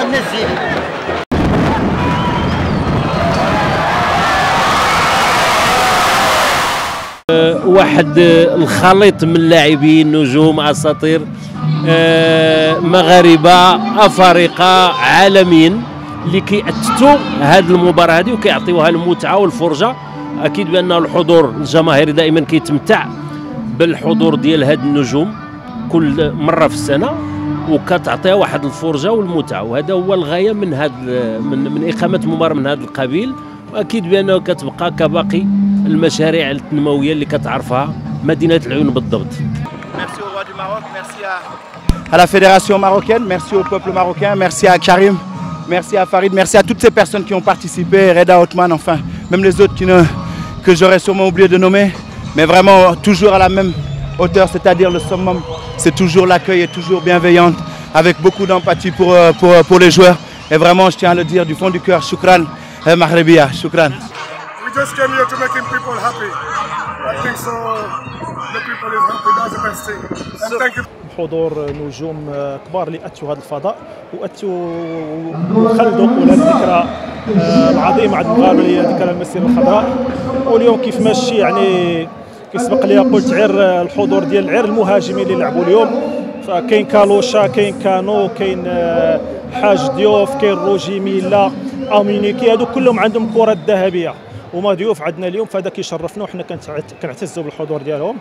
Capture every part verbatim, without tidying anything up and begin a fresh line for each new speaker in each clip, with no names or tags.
نزل.
واحد الخليط من اللاعبين نجوم اساطير مغاربه افارقه عالميين اللي كيأتتوا هذه المباراه هذه وكيعطيوها المتعه والفرجه. اكيد بان الحضور الجماهيري دائما كيتمتع بالحضور ديال هاد النجوم كل مره في السنه وكتعطيها واحد الفرجه والمتعه، وهذا هو الغايه من هاد من, من اقامه مباراه من هذا القبيل. واكيد بانه كتبقى كباقي المشاريع التنمويه اللي كتعرفها مدينه العيون بالضبط.
Merci au roi du Maroc, merci à, à la fédération marocaine, merci au peuple marocain, merci à Karim, merci à Farid, merci à toutes ces personnes qui ont participé, Reda Othman, enfin, même les autres qui ne, que j'aurais sûrement oublié de nommer, mais vraiment toujours à la même hauteur, c'est-à-dire le summum, c'est toujours l'accueil est toujours bienveillant, avec beaucoup d'empathie pour, pour, pour les joueurs. Et vraiment, je tiens à le dire du fond du cœur, shukran, Maghrebia, shukran.
We just came here to make people happy. I think so. The people is happy. That's the best thing. And thank you.
حضور نجوم كبار اللي اتوا هذا الفضاء واتوا وخلدوا ولا الذكرى العظيمه عند المغاربه اللي هي ذكرى المسيره الخضراء. واليوم كيف ماشي يعني كيسبق لي قلت عير الحضور ديال عير المهاجمين اللي لعبوا اليوم، فكاين كالوشا، كاين كانو، كاين حاج ديوف، كاين روجي ميلا، امينيكي، هادو كلهم عندهم كره ذهبيه وما ضيوف عندنا اليوم، فهذا كيشرفنا وحنا كنعتزوا بالحضور ديالهم.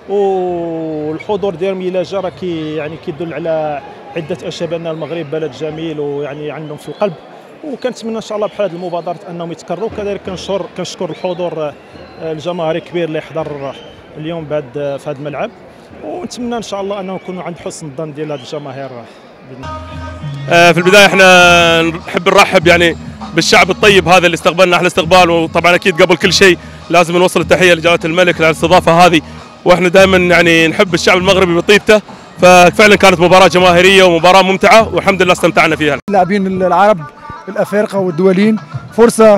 والحضور ديال ميلاجا راه كي يعني كيدل على عده اشياء بان المغرب بلد جميل ويعني عندهم في القلب، وكنتمنى ان شاء الله بحال هذه المبادرات انهم يتكرروا. كذلك كنشكر كنشكر الحضور الجماهيري الكبير اللي حضر اليوم بعد في هذا الملعب، ونتمنى ان شاء الله انه نكونوا عند حسن الظن ديال هذه الجماهير.
في البدايه احنا نحب نرحب يعني بالشعب الطيب هذا اللي استقبلنا احلى استقبال، وطبعا اكيد قبل كل شيء لازم نوصل التحيه لجلاله الملك على الاستضافه هذه، واحنا دائما يعني نحب الشعب المغربي بطيبته، ففعلا كانت مباراه جماهيريه ومباراه ممتعه والحمد لله استمتعنا فيها.
اللاعبين العرب الافارقه والدوليين فرصه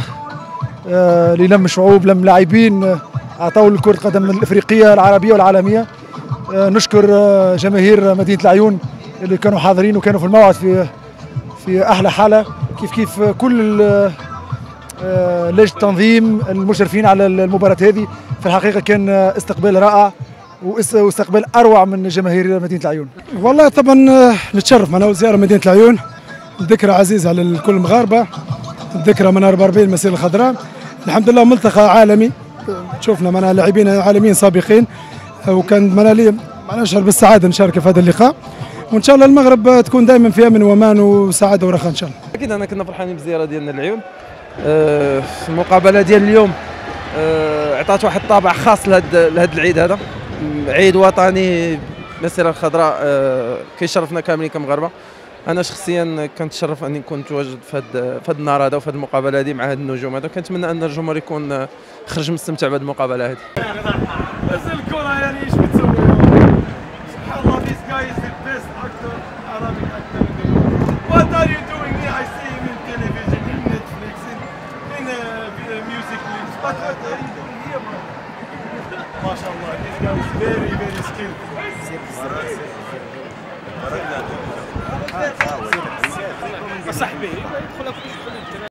للم شعوب، لم لاعبين اعطوا كره القدم الافريقيه العربيه والعالميه. نشكر جماهير مدينه العيون اللي كانوا حاضرين وكانوا في الموعد في في احلى حاله، كيف كيف كل لجنه التنظيم المشرفين على المباراه هذه. في الحقيقه كان استقبال رائع واستقبال اروع من جماهير مدينه العيون.
والله طبعا نتشرف معنا زياره مدينه العيون، ذكرى عزيزه على الكل المغاربه، الذكرى من أربعة وأربعين المسيره الخضراء. الحمد لله ملتقى عالمي، شفنا معنا لاعبين عالميين سابقين، وكان معنا لي نشعر بالسعاده نشارك في هذا اللقاء، وان شاء الله المغرب تكون دائما في امن وامان وسعاده ورخاء ان شاء الله.
اكيد انا كنا فرحانين بالزياره ديالنا للعيون. أه المقابله ديال اليوم أه عطات واحد الطابع خاص لهذا لهذا العيد، هذا عيد وطني المسيره الخضراء. أه كيشرفنا كاملين كمغاربه. انا شخصيا كنتشرف اني نكون متواجد في هذا في هذا النهار هذا وفي هذه المقابله هذه مع هاد النجوم هذا. كنتمنى ان الجمهور يكون خرج مستمتع بهذه المقابله هذه.
بس الكره يعني ايش بتسوي؟ سبحان الله. This guy is the best actor, Arabic actor in the world. What are you doing here? I see him in television, in Netflix, in, in uh, music clips. But what are you doing here, man? MashaAllah, this guy is very, very skilled. صاحبي